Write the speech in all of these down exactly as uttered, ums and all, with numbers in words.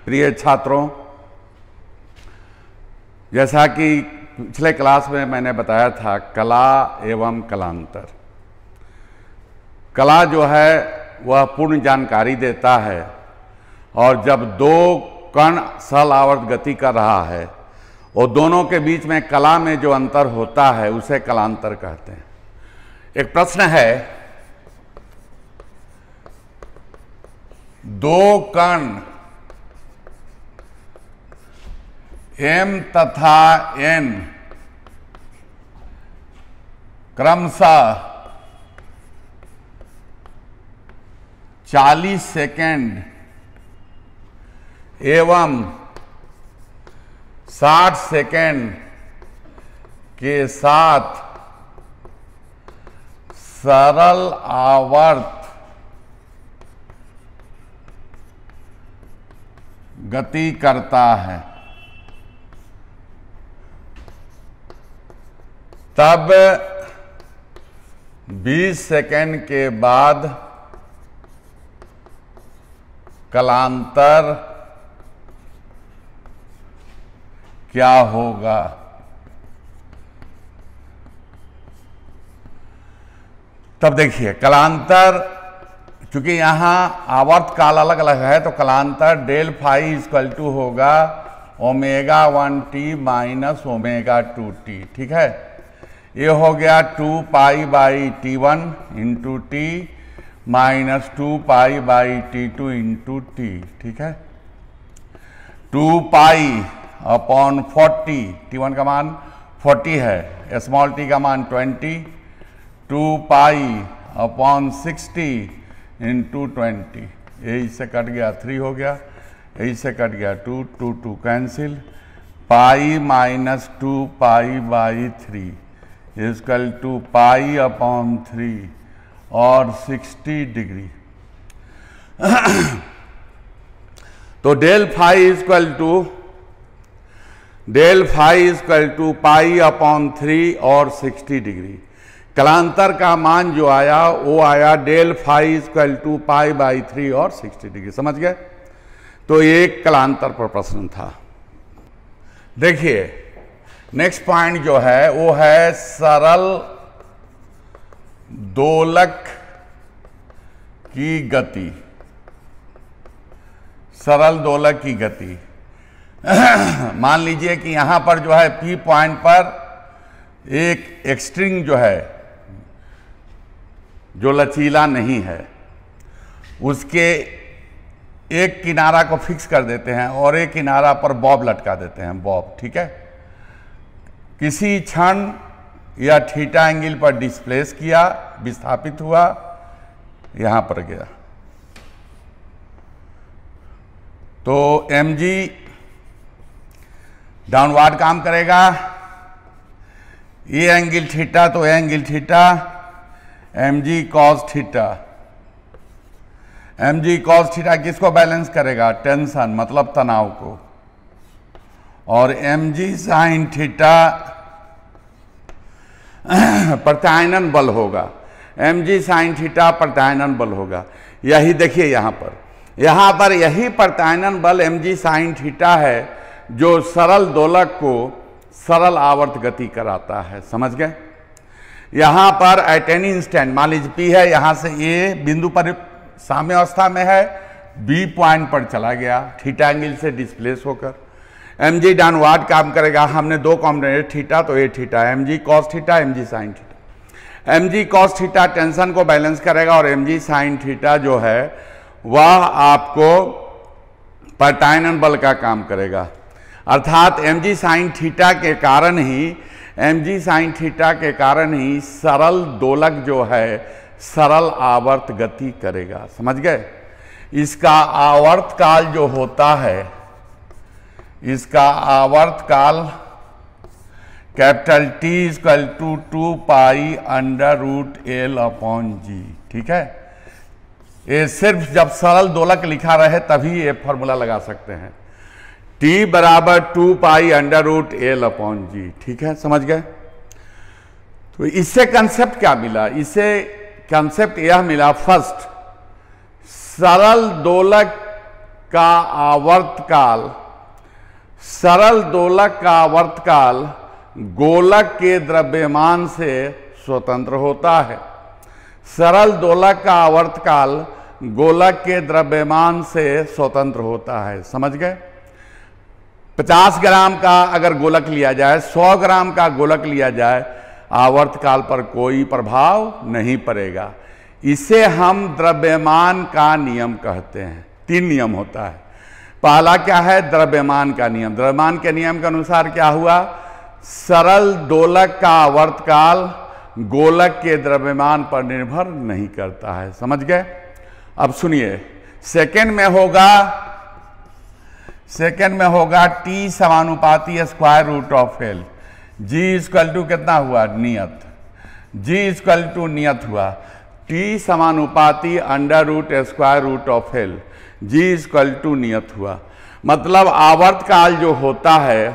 प्रिय छात्रों, जैसा कि पिछले क्लास में मैंने बताया था, कला एवं कलांतर। कला जो है वह पूर्ण जानकारी देता है, और जब दो कण सरल आवर्त गति कर रहा है और दोनों के बीच में कला में जो अंतर होता है उसे कलांतर कहते हैं। एक प्रश्न है, दो कण m तथा n क्रमशः चालीस सेकेंड एवं साठ सेकेंड के साथ सरल आवर्त गति करता है, तब बीस सेकेंड के बाद कलांतर क्या होगा। तब देखिए, कलांतर, चूंकि यहां आवर्त काल अलग अलग है तो कलांतर डेल फाई इक्वल टू होगा omega one t minus omega two t. ठीक है, ये हो गया two pi by t one into t minus two pi by t two into t. ठीक है, two pi upon forty, t one का मान फोर्टी है, स्मॉल टी का मान twenty, two pi upon sixty into twenty, यही से cut गया थ्री हो गया, यही से कट गया two, two two cancel, pi minus two pi by three equal to pi upon three और सिक्सटी डिग्री। तो del phi equal to del phi equal to pi upon three और sixty degree. कलांतर का मान जो आया वो आया del phi equal to pi by three और सिक्सटी डिग्री। समझ गए? तो ये कलांतर पर प्रश्न था। देखिए, नेक्स्ट पॉइंट जो है वो है सरल दोलक की गति। सरल दोलक की गति मान लीजिए कि यहां पर जो है पी पॉइंट पर एक एक स्ट्रिंग जो है जो लचीला नहीं है, उसके एक किनारा को फिक्स कर देते हैं और एक किनारा पर बॉब लटका देते हैं, बॉब। ठीक है, किसी क्षण या थीटा एंगल पर डिस्प्लेस किया, विस्थापित हुआ, यहां पर गया, तो एम जी डाउनवर्ड काम करेगा। ये एंगल थीटा तो angle theta, m g cos theta. M g cos theta किसको बैलेंस करेगा? टेंशन, मतलब तनाव को। और एम जी साइन थीटा प्रत्यायनन बल होगा। एम जी साइन थीटा प्रत्यायनन बल होगा। यही देखिए, यहां पर यहां पर यही प्रत्यायनन बल एम जी साइन थीटा है जो सरल दोलक को सरल आवर्त गति कराता है। समझ गए? यहां पर एट एनी इंस्टेंट, मान लीजिए पी है, यहां से ए बिंदु पर साम्य अवस्था में है, बी पॉइंट पर चला गया थीटा एंगल से डिस्प्लेस होकर। एम जी डाउनवर्ड काम करेगा। हमने दो कॉम्बिनेट थीटा तो a theta, m g cos theta, m g sine theta. M g cos theta tension को बैलेंस करेगा और एम जी साइन थीटा जो है वह आपको प्रत्यायनन बल का काम करेगा। अर्थात एम जी साइन थीटा के कारण ही एम जी साइन थीटा के कारण ही सरल दोलक जो है सरल आवर्त गति करेगा। समझ गए? इसका आवर्त काल जो होता है, इसका आवर्त काल capital T equal to two pi under root l upon g. ठीक है, ये सिर्फ जब सरल दोलक लिखा रहे तभी ये फॉर्मूला लगा सकते हैं। टी बराबर two pi under root l upon g. ठीक है, समझ गए? तो इससे कंसेप्ट क्या मिला? इससे कंसेप्ट यह मिला, फर्स्ट, सरल दोलक का आवर्तकाल, सरल दोलक का आवर्तकाल गोलक के द्रव्यमान से स्वतंत्र होता है। सरल दोलक का आवर्तकाल गोलक के द्रव्यमान से स्वतंत्र होता है। समझ गए? पचास ग्राम का अगर गोलक लिया जाए, सौ ग्राम का गोलक लिया जाए, आवर्तकाल पर कोई प्रभाव नहीं पड़ेगा। इसे हम द्रव्यमान का नियम कहते हैं। तीन नियम होता है। पहला क्या है? द्रव्यमान का नियम। द्रव्यमान के नियम के अनुसार क्या हुआ? सरल दोलक का आवर्तकाल गोलक के द्रव्यमान पर निर्भर नहीं करता है। समझ गए? अब सुनिए, सेकेंड में होगा सेकेंड में होगा टी समानुपाती square root of l. G equal to कितना हुआ? नियत। जी इक्वल टू नियत हुआ। टी समानुपाती under root square root of l. G equal to नियत हुआ। मतलब आवर्तकाल जो होता है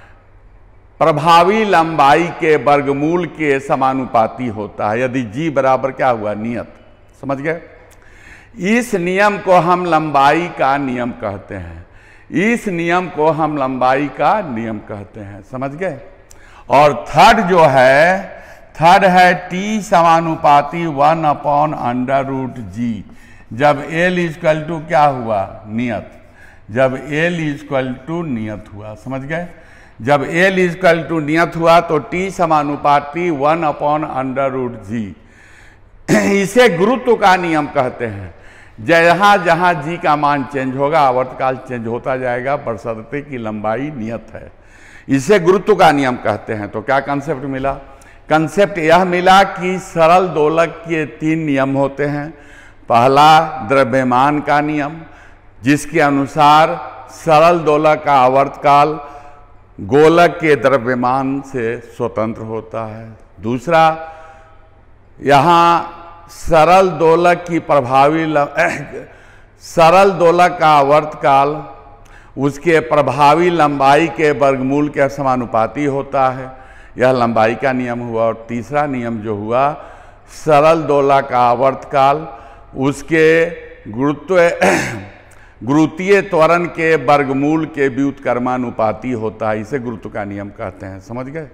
प्रभावी लंबाई के वर्गमूल के समानुपाती होता है। यदि जी बराबर क्या हुआ? नियत। समझ गए? इस नियम को हम लंबाई का नियम कहते हैं। इस नियम को हम लंबाई का नियम कहते हैं। समझ गए? और थर्ड जो है, थर्ड है टी समानुपाती one upon under root g. जब एल इक्वल टू क्या हुआ? नियत। जब एल इक्वल टू नियत हुआ। समझ गए? जब एल इक्वल टू नियत हुआ तो टी समानुपाती one upon under root g. इसे गुरुत्व का नियम कहते हैं। जहाँ जहाँ जी का मान चेंज होगा आवर्तकाल चेंज होता जाएगा, बशर्ते की लंबाई नियत है। इसे गुरुत्व का नियम कहते हैं। तो क्या कंसेप्ट मिला? कंसेप्ट यह मिला कि सरल दोलक के तीन नियम होते हैं। पहला द्रव्यमान का नियम, जिसके अनुसार सरल दोलक का आवर्तकाल गोलक के द्रव्यमान से स्वतंत्र होता है। दूसरा, यहाँ सरल दोलक की प्रभावी सरल दोलक का आवर्तकाल उसके प्रभावी लंबाई के वर्गमूल के समानुपाती होता है। यह लंबाई का नियम हुआ। और तीसरा नियम जो हुआ, सरल दोलक का आवर्तकाल उसके गुरुत्व गुरुत्वीय त्वरण के वर्गमूल के व्युत्क्रमानुपाती होता है। इसे गुरुत्व का नियम कहते हैं। समझ गए?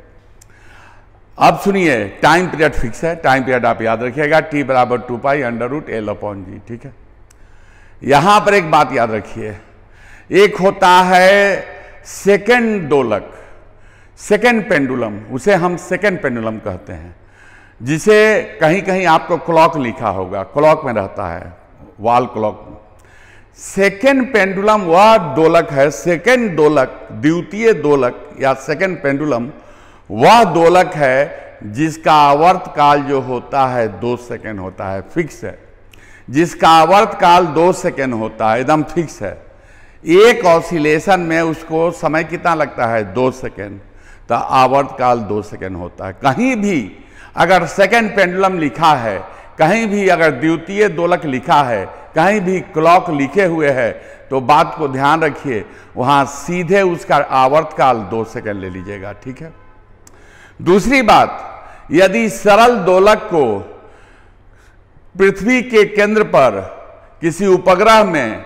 अब सुनिए, टाइम पीरियड फिक्स है। टाइम पीरियड आप याद रखिएगा, टी बराबर two pi under root l upon g. ठीक है? यहां पर एक बात याद रखिए, एक होता है सेकेंड दोलक, सेकेंड पेंडुलम, उसे हम सेकेंड पेंडुलम कहते हैं, जिसे कहीं कहीं आपको क्लॉक लिखा होगा, क्लॉक में रहता है, वॉल क्लॉक। सेकेंड पेंडुलम वह दोलक है, सेकेंड दोलक, द्वितीय दोलक या सेकेंड पेंडुलम वह दोलक है जिसका आवर्तकाल जो होता है दो सेकेंड होता है, फिक्स है। जिसका आवर्तकाल दो सेकेंड होता है, एकदम फिक्स है। एक ऑसिलेशन में उसको समय कितना लगता है? दो सेकेंड। तो आवर्तकाल दो सेकेंड होता है। कहीं भी अगर सेकेंड पेंडुलम लिखा है, कहीं भी अगर द्वितीय दोलक लिखा है, कहीं भी क्लॉक लिखे हुए है, तो बात को ध्यान रखिए, वहां सीधे उसका आवर्तकाल दो सेकेंड ले लीजिएगा। ठीक है? दूसरी बात, यदि सरल दोलक को पृथ्वी के केंद्र पर किसी उपग्रह में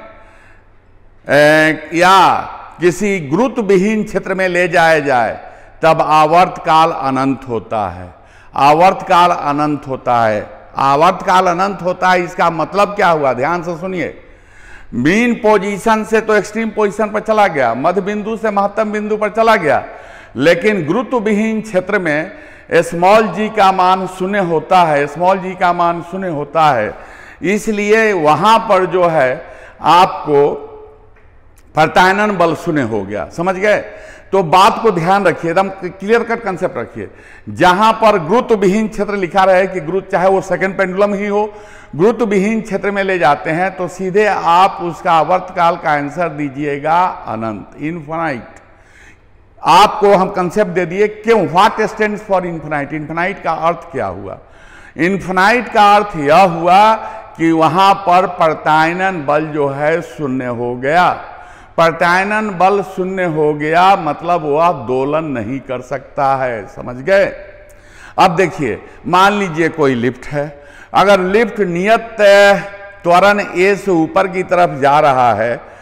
ए, या किसी गुरुत्व विहीन क्षेत्र में ले जाया जाए, तब आवर्तकाल अनंत होता है। आवर्तकाल अनंत होता है। आवर्तकाल अनंत होता है, इसका मतलब क्या हुआ? ध्यान से सुनिए। मीन पोजीशन से तो एक्सट्रीम पोजीशन पर चला गया, मध्य बिंदु से महत्तम बिंदु पर चला गया, लेकिन गुरुत्व विहीन क्षेत्र में स्मॉल जी का मान शून्य होता है। स्मॉल जी का मान शून्य होता है, इसलिए वहां पर जो है आपको प्रत्यानयन बल शून्य हो गया। समझ गए? तो बात को ध्यान रखिए, एकदम क्लियर कट कंसेप्ट रखिए। जहां पर गुरुत्व विहीन क्षेत्र लिखा रहे कि गुरुत्व, चाहे वो सेकंड पेंडुलम ही हो, गुरुत्व विहीन क्षेत्र में ले जाते हैं, तो सीधे आप उसका आवर्तकाल का आंसर दीजिएगा अनंत, इनफाइनाइट। आपको हम कंसेप्ट दे दिए। क्यों? What stands for infinite? Infinite का अर्थ क्या हुआ? इनफाइनाइट का अर्थ यह हुआ कि वहां पर प्रत्यानयन बल जो है शून्य हो गया। प्रत्यानयन बल शून्य हो गया मतलब वह दोलन नहीं कर सकता है। समझ गए? अब देखिए, मान लीजिए कोई लिफ्ट है, अगर लिफ्ट नियत त्वरण ए से ऊपर की तरफ जा रहा है,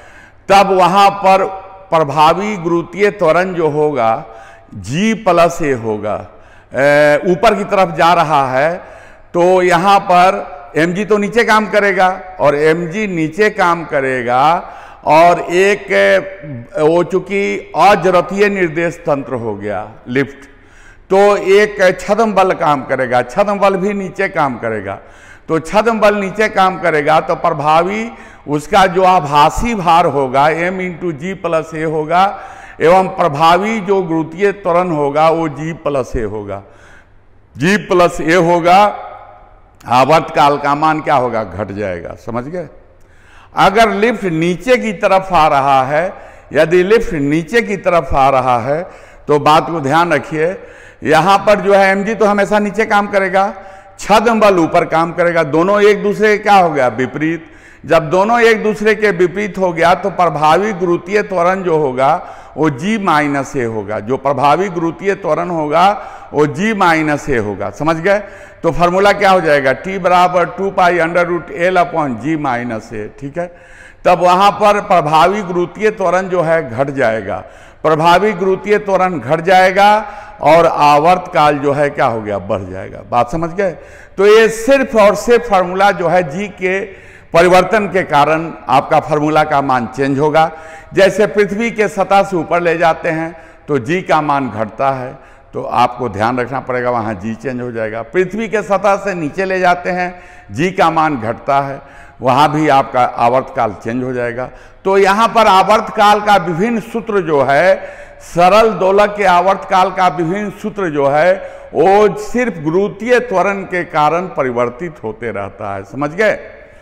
तब वहां पर प्रभावी गुरुत्वीय त्वरण जो होगा जी प्लस ए होगा। ऊपर की तरफ जा रहा है तो यहां पर mg तो नीचे काम करेगा और mg नीचे काम करेगा और एक वो चूंकि अजरतीय निर्देश तंत्र हो गया लिफ्ट, तो एक छद्म बल काम करेगा, छद्म बल भी नीचे काम करेगा। तो छद्म बल नीचे काम करेगा तो प्रभावी उसका जो आभासी भार होगा m into g plus a होगा एवं प्रभावी जो गुरुत्वीय त्वरण होगा वो जी प्लस ए होगा। जी प्लस ए होगा, आवर्त काल का मान क्या होगा, घट जाएगा। समझ गए? अगर लिफ्ट नीचे की तरफ आ रहा है, यदि लिफ्ट नीचे की तरफ आ रहा है तो बात को ध्यान रखिए, यहां पर जो है mg तो हमेशा नीचे काम करेगा, छद्म बल ऊपर काम करेगा। दोनों एक दूसरे के क्या हो गया, विपरीत। जब दोनों एक दूसरे के विपरीत हो गया तो प्रभावी गुरुत्वीय त्वरण जो होगा वो जी माइनस ए होगा। जो प्रभावी गुरुत्वीय त्वरण होगा वो जी माइनस ए होगा। समझ गए? तो फॉर्मूला क्या हो जाएगा, टी बराबर two pi under root l upon g minus a. ठीक है, तब वहां पर प्रभावी गुरुत्वीय त्वरण जो है घट जाएगा, प्रभावी गुरुत्वीय त्वरण घट जाएगा और आवर्त काल जो है क्या हो गया, बढ़ जाएगा। बात समझ गए? तो ये सिर्फ और सिर्फ फार्मूला जो है जी के परिवर्तन के कारण आपका फार्मूला का मान चेंज होगा। जैसे पृथ्वी के सतह से ऊपर ले जाते हैं तो जी का मान घटता है, तो आपको ध्यान रखना पड़ेगा, वहाँ जी चेंज हो जाएगा। पृथ्वी के सतह से नीचे ले जाते हैं, जी का मान घटता है, वहाँ भी आपका आवर्तकाल चेंज हो जाएगा। तो यहाँ पर आवर्तकाल का विभिन्न सूत्र जो है, सरल दोलक के आवर्तकाल का विभिन्न सूत्र जो है वो सिर्फ गुरुत्वीय त्वरण के कारण परिवर्तित होते रहता है। समझ गए?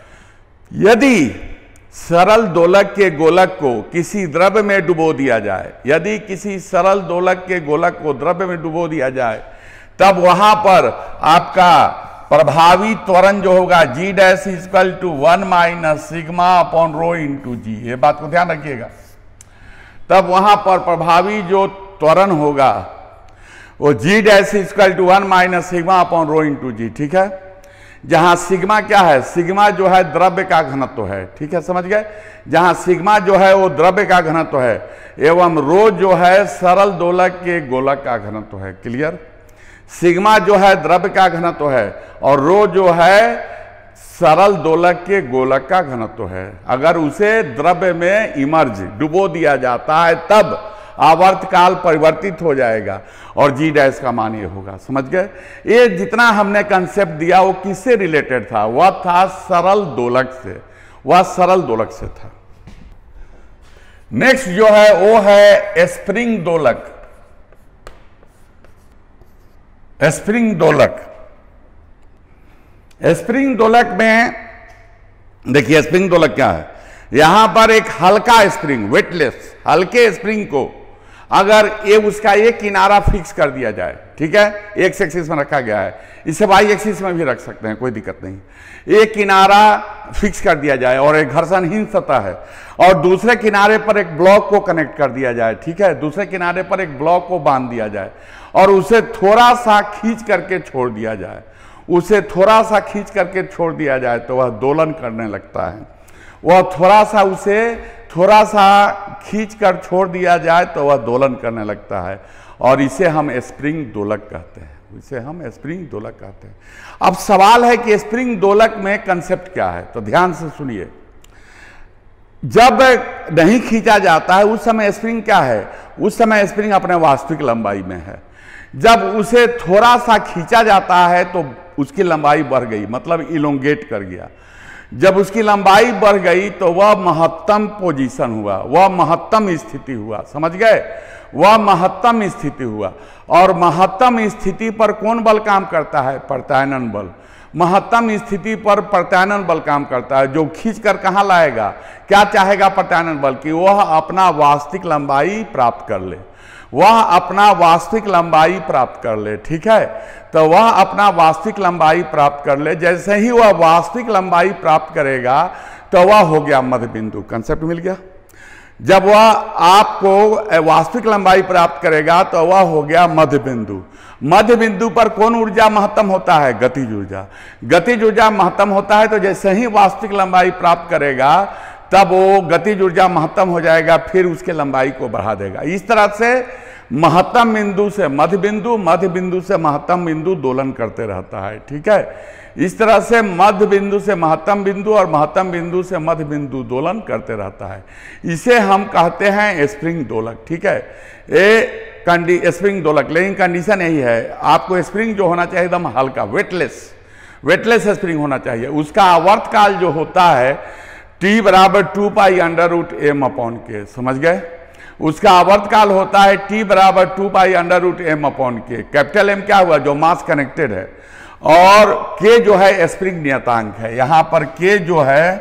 यदि सरल दोलक के गोलक को किसी द्रव्य में डुबो दिया जाए, यदि किसी सरल दोलक के गोलक को द्रव्य में डुबो दिया जाए, तब वहां पर आपका प्रभावी त्वरण जो होगा g dash equal to one minus sigma upon rho into g. ये बात को ध्यान रखिएगा। तब वहां पर प्रभावी जो त्वरण होगा वो g dash equal to one minus sigma upon rho into g. ठीक है, जहां सिग्मा क्या है, सिग्मा जो है द्रव्य का घनत्व है। ठीक है, समझ गए? जहां सिग्मा जो है वो द्रव्य का घनत्व है एवं रो जो है सरल दोलक के गोलक का घनत्व है। क्लियर? सिग्मा जो है द्रव्य का घनत्व है और रो जो है सरल दोलक के गोलक का घनत्व है। अगर उसे द्रव्य में इमर्ज डुबो दिया जाता है तब आवर्तकाल परिवर्तित हो जाएगा और जी डैश का मान ये होगा। समझ गए? ये जितना हमने कंसेप्ट दिया वो किससे रिलेटेड था, वह था सरल दोलक से, वह सरल दोलक से था। नेक्स्ट जो है वो है स्प्रिंग दोलक। स्प्रिंग दोलक, स्प्रिंग दोलक में देखिए स्प्रिंग दोलक क्या है, यहां पर एक हल्का स्प्रिंग, वेटलेस हल्के स्प्रिंग को अगर ये उसका एक किनारा फिक्स कर दिया जाए, ठीक है, एक्स एक्सिस में रखा गया है, इसे वाई एक्सिस में भी रख सकते हैं, कोई दिक्कत नहीं। एक किनारा फिक्स कर दिया जाए और एक घर्षणहीन सतह है और दूसरे किनारे पर एक ब्लॉक को कनेक्ट कर दिया जाए। ठीक है, दूसरे किनारे पर एक ब्लॉक को बांध दिया जाए और उसे थोड़ा सा खींच करके छोड़ दिया जाए, उसे थोड़ा सा खींच करके छोड़ दिया जाए तो वह दोलन करने लगता है। वह थोड़ा सा उसे थोड़ा सा खींच कर छोड़ दिया जाए तो वह दोलन करने लगता है और इसे हम स्प्रिंग दोलक कहते हैं, इसे हम स्प्रिंग दोलक कहते हैं। अब सवाल है कि स्प्रिंग दोलक में कंसेप्ट क्या है, तो ध्यान से सुनिए। जब नहीं खींचा जाता है उस समय स्प्रिंग क्या है, उस समय स्प्रिंग अपने वास्तविक लंबाई में है। जब उसे थोड़ा सा खींचा जाता है तो उसकी लंबाई बढ़ गई, मतलब इलोंगेट कर गया। जब उसकी लंबाई बढ़ गई तो वह महत्तम पोजीशन हुआ, वह महत्तम स्थिति हुआ। समझ गए? वह महत्तम स्थिति हुआ और महत्तम स्थिति पर कौन बल काम करता है, प्रत्यानयन बल। महत्तम स्थिति पर प्रत्यानयन बल काम करता है, जो खींच कर कहाँ लाएगा, क्या चाहेगा प्रत्यानयन बल की, वह अपना वास्तविक लंबाई प्राप्त कर ले, वह अपना वास्तविक लंबाई प्राप्त कर ले। ठीक है, तो वह अपना वास्तविक लंबाई प्राप्त कर ले। जैसे ही वह वास्तविक लंबाई प्राप्त करेगा तो वह हो गया मध्य बिंदु। कंसेप्ट मिल गया? जब वह आपको वास्तविक लंबाई प्राप्त करेगा तो वह हो गया मध्य बिंदु। मध्य बिंदु पर कौन ऊर्जा महत्तम होता है, गतिज ऊर्जा। गतिज ऊर्जा महत्तम होता है तो जैसे ही वास्तविक लंबाई प्राप्त करेगा तब वो गतिज ऊर्जा महत्तम हो जाएगा, फिर उसके लंबाई को बढ़ा देगा। इस तरह से महत्तम बिंदु से मध्य बिंदु, मध्य बिंदु से महत्तम बिंदु दोलन करते रहता है। ठीक है, इस तरह से मध्य बिंदु से महत्तम बिंदु और महत्तम बिंदु से मध्य बिंदु दोलन करते रहता है। इसे हम कहते हैं स्प्रिंग दोलक। ठीक है, ये कंडी स्प्रिंग दोलक, लेकिन कंडीशन यही है, आपको स्प्रिंग जो होना चाहिए एकदम हल्का, वेटलेस वेटलेस स्प्रिंग होना चाहिए। उसका आवर्तकाल जो होता है टी बराबर two pi under root M upon k, समझ गए। उसका आवर्तकाल होता है टी बराबर two pi under root M upon k. Capital M क्या हुआ, जो मास कनेक्टेड है, और के जो है स्प्रिंग नियतांक है। यहां पर के जो है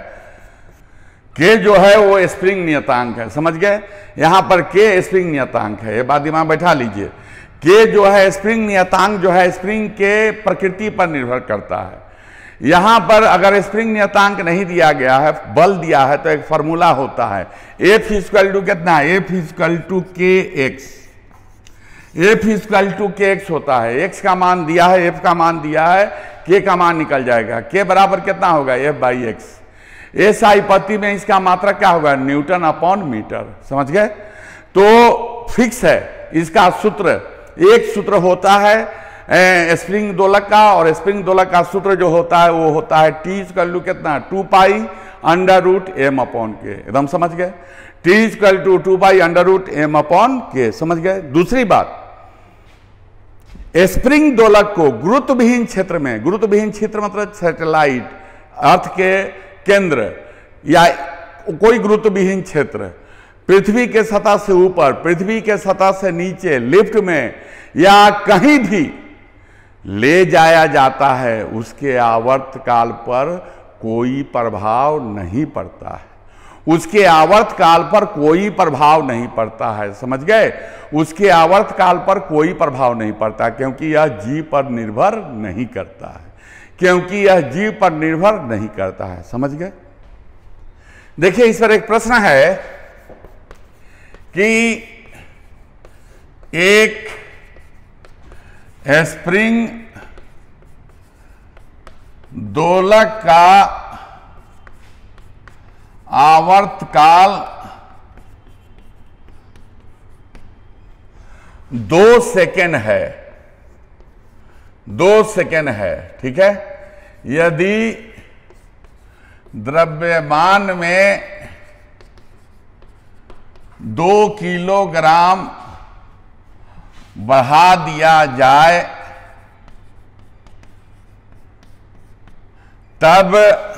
के जो है वो स्प्रिंग नियतांक है, समझ गए। यहां पर के स्प्रिंग नियतांक है, ये बात दिमाग में बैठा लीजिए। के जो है स्प्रिंग नियतांक जो है स्प्रिंग के प्रकृति पर निर्भर करता है। यहां पर अगर स्प्रिंग नियतांक नहीं दिया गया है, बल दिया है, तो एक फॉर्मूला होता है एफ इक्वल टू कितना है, f equal to k x. F equal to k x होता है, एक्स का मान दिया है, एफ का मान दिया है, के का मान निकल जाएगा। के बराबर कितना होगा, f by x. S I पत्ती में इसका मात्रा क्या होगा, न्यूटन अपॉन मीटर, समझ गए। तो फिक्स है इसका सूत्र, एक सूत्र होता है स्प्रिंग दोलक का, और स्प्रिंग दोलक का सूत्र जो होता है वो होता है टी इक्वल टू कितना, two pi under root M upon k. एकदम समझ गए, t equal to two pi under root M upon k, समझ गए। दूसरी बात, स्प्रिंग दोलक को गुरुत्वविहीन क्षेत्र में, गुरुत्वविहीन क्षेत्र मतलब सैटेलाइट, अर्थ के केंद्र या कोई गुरुत्वविहीन क्षेत्र, पृथ्वी के सतह से ऊपर, पृथ्वी के सतह से नीचे, लिफ्ट में या कहीं भी ले जाया जाता है, उसके आवर्तकाल पर कोई प्रभाव नहीं पड़ता है। उसके आवर्तकाल पर कोई प्रभाव नहीं पड़ता है, समझ गए। उसके आवर्तकाल पर कोई प्रभाव नहीं पड़ता, क्योंकि यह जी पर निर्भर नहीं करता है, क्योंकि यह जी पर निर्भर नहीं करता है, समझ गए। देखिए इस पर एक प्रश्न है कि एक स्प्रिंग दोलक का आवर्तकाल दो सेकेंड है, दो सेकेंड है, ठीक है। यदि द्रव्यमान में दो किलोग्राम बढ़ा दिया जाए, तब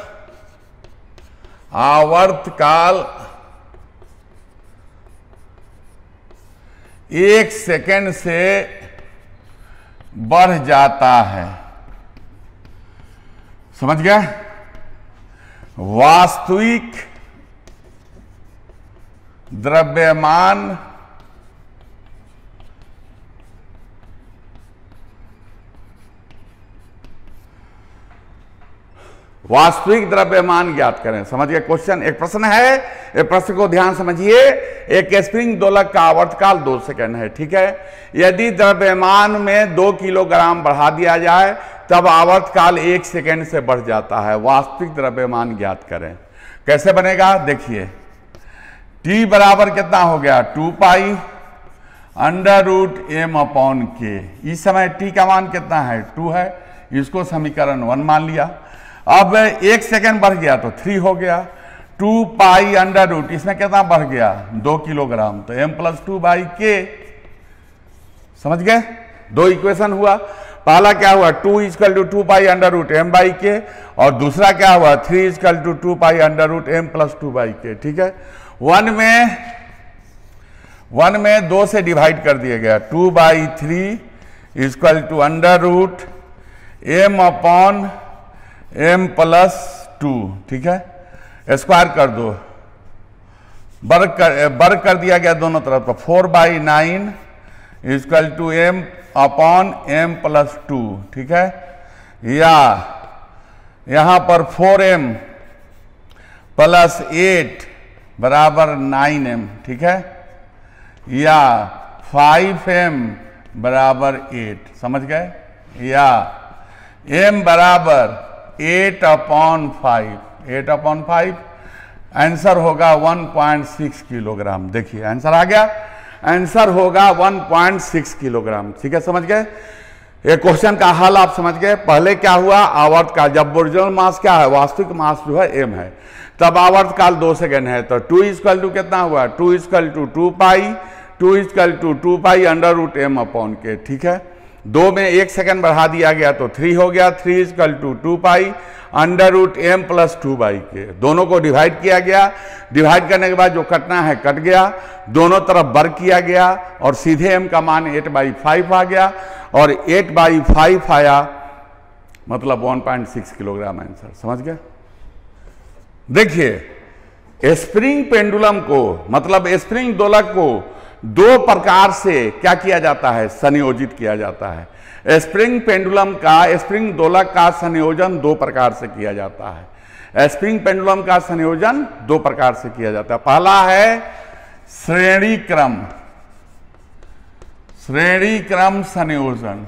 आवर्तकाल एक सेकेंड से बढ़ जाता है, समझ गए। वास्तविक द्रव्यमान वास्तविक द्रव्यमान ज्ञात करें, समझिए क्वेश्चन। एक प्रश्न है, एक प्रश्न को ध्यान समझिए। एक स्प्रिंग दोलक का आवर्तकाल दो सेकंड है, ठीक है। यदि द्रव्यमान में दो किलोग्राम बढ़ा दिया जाए, तब आवर्तकाल एक सेकंड से बढ़ जाता है। वास्तविक द्रव्यमान ज्ञात करें। कैसे बनेगा, देखिए। टी बराबर कितना हो गया, two pi under root M upon k. इस समय टी का मान कितना है, टू है, इसको समीकरण वन मान लिया। अब एक सेकंड बढ़ गया तो थ्री हो गया। टू पाई अंडर रूट, इसमें कितना बढ़ गया, दो किलोग्राम, तो एम प्लस टू बाई के, समझ गए। दो इक्वेशन हुआ। पहला क्या हुआ, two equal to two pi under root m by k, और दूसरा क्या हुआ, three equal to two pi under root m plus two by k, ठीक है। वन में वन में दो से डिवाइड कर दिया गया, two by three equal to under root M upon m plus two, ठीक है। स्क्वायर कर दो, वर्ग कर वर्ग कर दिया गया दोनों तरफ, तो four by nine equal to m upon m plus two, ठीक है। या यहां पर फोर एम प्लस एट बराबर नाइन एम, ठीक है। या फाइव एम बराबर एट, समझ गए। या एम बराबर eight upon five, eight upon five, answer होगा वन पॉइंट सिक्स किलोग्राम। देखिए आंसर आ गया, आंसर होगा वन पॉइंट सिक्स किलोग्राम। ठीक है, समझ गए? ये क्वेश्चन का हल आप समझ गए। पहले क्या हुआ, आवर्त काल, जब ओरिजिनल मास क्या है, वास्तविक मास जो है एम है, तब आवर्त काल दो सेकेंड है, तो टू इजकल टू कितना हुआ, two equal to two pi, two equal to two pi under root M upon k. ठीक है, दो में एक सेकंड बढ़ा दिया गया तो थ्री हो गया, three equal to two pi under root m plus two by k. दोनों को डिवाइड किया गया, डिवाइड करने के बाद जो कटना है कट गया, दोनों तरफ वर्ग किया गया और सीधे एम का मान एट बाई फाइव आ गया और एट बाई फाइव आया, मतलब one point six kilogram answer. समझ गए? देखिए स्प्रिंग पेंडुलम को, मतलब स्प्रिंग दोलक को दो प्रकार से क्या किया जाता है, संयोजित किया जाता है। स्प्रिंग पेंडुलम का, स्प्रिंग दोलक का संयोजन दो प्रकार से किया जाता है। स्प्रिंग पेंडुलम का संयोजन दो प्रकार से किया जाता है। पहला है श्रेणी क्रम, श्रेणी क्रम संयोजन।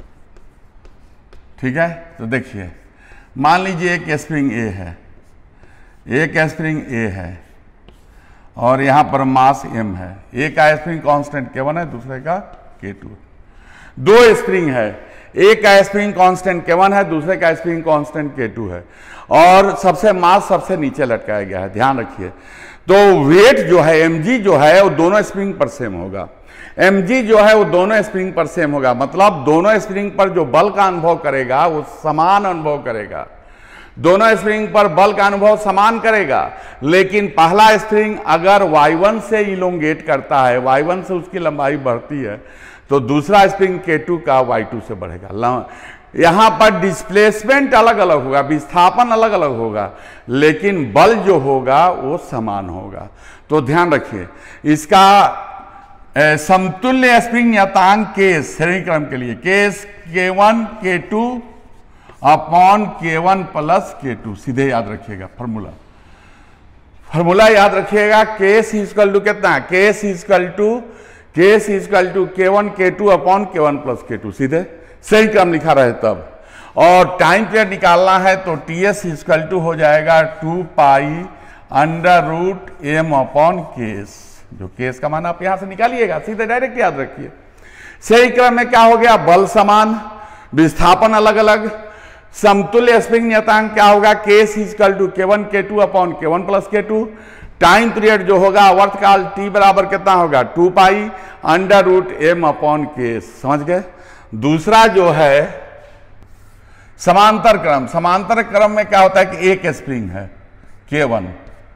ठीक है, तो देखिए मान लीजिए एक स्प्रिंग ए है, एक स्प्रिंग ए है और यहां पर मास m है। एक का स्प्रिंग कांस्टेंट के वन है, दूसरे का के टू। दो स्प्रिंग है, एक का स्प्रिंग कांस्टेंट के वन है, दूसरे का स्प्रिंग कांस्टेंट के टू है और सबसे मास सबसे नीचे लटकाया गया है। ध्यान रखिए, तो वेट जो है mg जो है वो दोनों स्प्रिंग पर सेम होगा। mg जो है वो दोनों स्प्रिंग पर सेम होगा, मतलब दोनों स्प्रिंग पर जो बल का अनुभव करेगा वो समान अनुभव करेगा। दोनों स्प्रिंग पर बल का अनुभव समान करेगा, लेकिन पहला स्प्रिंग अगर वाई वन से इलोंगेट करता है, वाई वन से उसकी लंबाई बढ़ती है, तो दूसरा स्प्रिंग के टू का वाई टू से बढ़ेगा। यहां पर डिस्प्लेसमेंट अलग अलग होगा, विस्थापन अलग अलग होगा, लेकिन बल जो होगा वो समान होगा। तो ध्यान रखिए, इसका समतुल्य स्प्रिंग नियतांक के श्रेणी क्रम के लिए case k one k two upon k one plus के टू, सीधे याद रखिएगा फॉर्मूला, फॉर्मूला याद रखिएगा। केस इजकल टू कितना है, k s equal to k s equal to के one k two upon k one plus के टू, सीधे सही क्रम लिखा रहे तब। और टाइम पीरियड निकालना है तो टी एस इजकल टू हो जाएगा two pi under root M upon k s, जो केस का मान आप यहां से निकालिएगा, सीधे डायरेक्ट याद रखिए। सही क्रम में क्या हो गया, बल समान, विस्थापन अलग अलग। समतुल्य स्प्रिंग नियतांक क्या होगा, केस इजकल टू के one k two upon k one plus के टू। टाइम पीरियड जो होगा आवर्तकाल टी बराबर कितना होगा, two pi under root M upon k s. समझ गए? दूसरा जो है समांतर क्रम, समांतर क्रम में क्या होता है कि एक स्प्रिंग है के वन,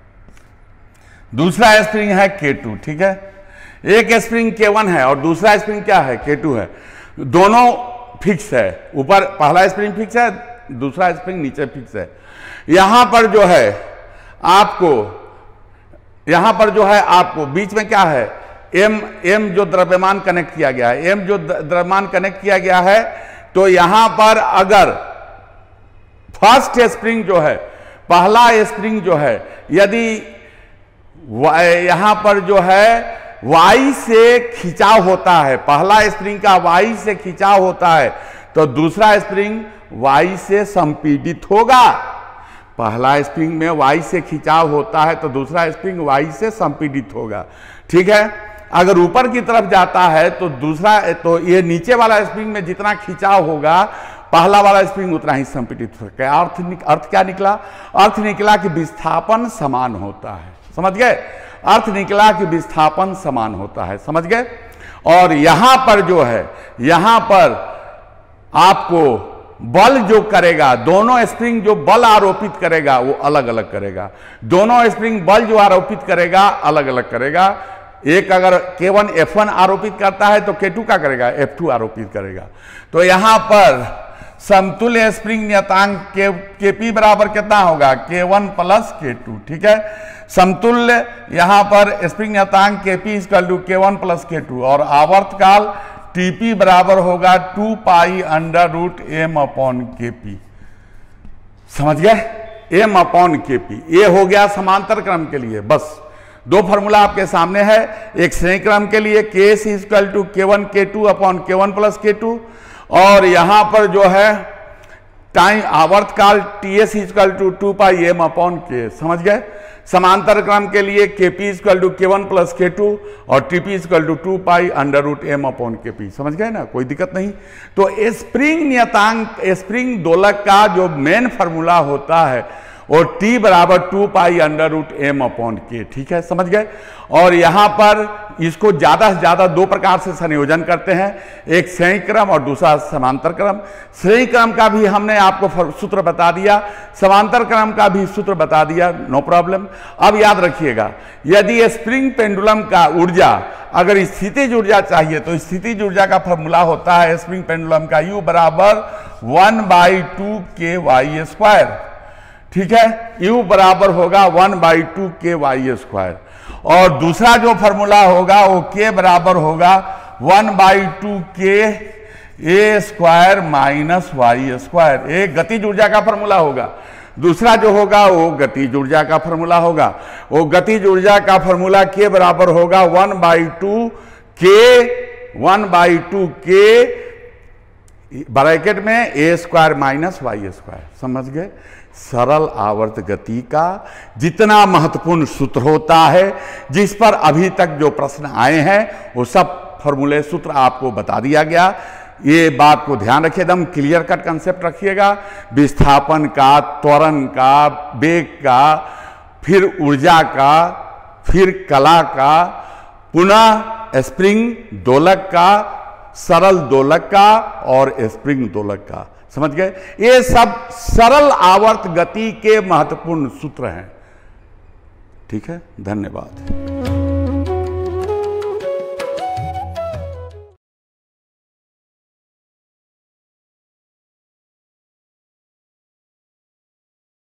दूसरा स्प्रिंग है के टू। ठीक है, एक स्प्रिंग के वन है और दूसरा स्प्रिंग क्या है, के टू है। दोनों फिक्स है, ऊपर पहला स्प्रिंग फिक्स है, दूसरा स्प्रिंग नीचे फिक्स है। यहां पर जो है आपको, यहां पर जो है आपको बीच में क्या है, एम, एम जो द्रव्यमान कनेक्ट किया गया है, एम जो द्रव्यमान कनेक्ट किया गया है, तो यहां पर अगर फर्स्ट स्प्रिंग जो है, पहला स्प्रिंग जो है, यदि यहां पर जो है वाई से खिंचाव होता है, पहला स्प्रिंग का वाई से खिंचाव होता है, तो दूसरा स्प्रिंग वाई से संपीड़ित होगा। पहला स्प्रिंग में वाई से खिंचाव होता है तो दूसरा स्प्रिंग वाई से संपीड़ित होगा। ठीक है, अगर ऊपर की तरफ जाता है तो दूसरा, तो ये नीचे वाला स्प्रिंग में जितना खिंचाव होगा पहला वाला स्प्रिंग उतना ही संपीड़ित होगा। अर्थ अर्थ क्या निकला, अर्थ निकला कि विस्थापन समान होता है। समझ गए? अर्थ निकला कि विस्थापन समान होता है। समझ गए? और यहां पर जो है, यहां पर आपको बल जो करेगा, दोनों स्प्रिंग जो बल आरोपित करेगा वो अलग अलग करेगा। दोनों स्प्रिंग बल जो आरोपित करेगा अलग अलग करेगा। एक अगर के वन एफ वन आरोपित करता है तो के टू का करेगा, एफ टू आरोपित करेगा। तो यहां पर समतुल्य स्प्रिंग नियतांक के के पी बराबर कितना होगा, के वन प्लस के टू। ठीक है, समतुल्य यहां पर स्प्रिंग नियतांक के पी इक्वल टू के वन प्लस के टू और आवर्तकाल टीपी बराबर होगा two pi under root M upon के पी। समझ गए? एम अपॉन के पी। ये हो गया समांतर क्रम के लिए। बस दो फॉर्मूला आपके सामने है, एक श्रेणी क्रम के लिए केस इक्वल टू के one k two upon k one plus के टू, और यहां पर जो है टाइम आवर्तकाल t s equal to two pi m upon k. समझ गए? समांतर क्रम के लिए के पी इक्वल टू के वन प्लस के टू और t p equal to two pi under root M upon के पी। समझ गए ना, कोई दिक्कत नहीं। तो स्प्रिंग नियतांक, स्प्रिंग दोलक का जो मेन फार्मूला होता है और T बराबर two pi under root M upon k. ठीक है, समझ गए। और यहाँ पर इसको ज़्यादा से ज़्यादा दो प्रकार से संयोजन करते हैं, एक श्रेणी क्रम और दूसरा समांतर क्रम। श्रेणी क्रम का भी हमने आपको सूत्र बता दिया, समांतर क्रम का भी सूत्र बता दिया, नो प्रॉब्लम। अब याद रखिएगा, यदि स्प्रिंग पेंडुलम का ऊर्जा अगर स्थितिज ऊर्जा चाहिए तो स्थितिज ऊर्जा का फॉर्मूला होता है स्प्रिंग पेंडुलम का U बराबर one by two k y square. ठीक है, U बराबर होगा one by two k y square. और दूसरा जो फॉर्मूला होगा वो K बराबर होगा one by two k a square minus y square. एक गतिज ऊर्जा का फॉर्मूला होगा, दूसरा जो होगा वो गतिज ऊर्जा का फॉर्मूला होगा। वो गतिज ऊर्जा का फॉर्मूला K बराबर होगा वन बाई टू के one by two k bracket में a square minus y square. समझ गए। सरल आवर्त गति का जितना महत्वपूर्ण सूत्र होता है, जिस पर अभी तक जो प्रश्न आए हैं वो सब फॉर्मूले सूत्र आपको बता दिया गया। ये बात को ध्यान रखिए, एकदम क्लियर कट कंसेप्ट रखिएगा। विस्थापन का, त्वरण का, वेग का, फिर ऊर्जा का, फिर कला का, पुनः स्प्रिंग दोलक का, सरल दोलक का और स्प्रिंग दोलक का। समझ गए। ये सब सरल आवर्त गति के महत्वपूर्ण सूत्र हैं। ठीक है, धन्यवाद।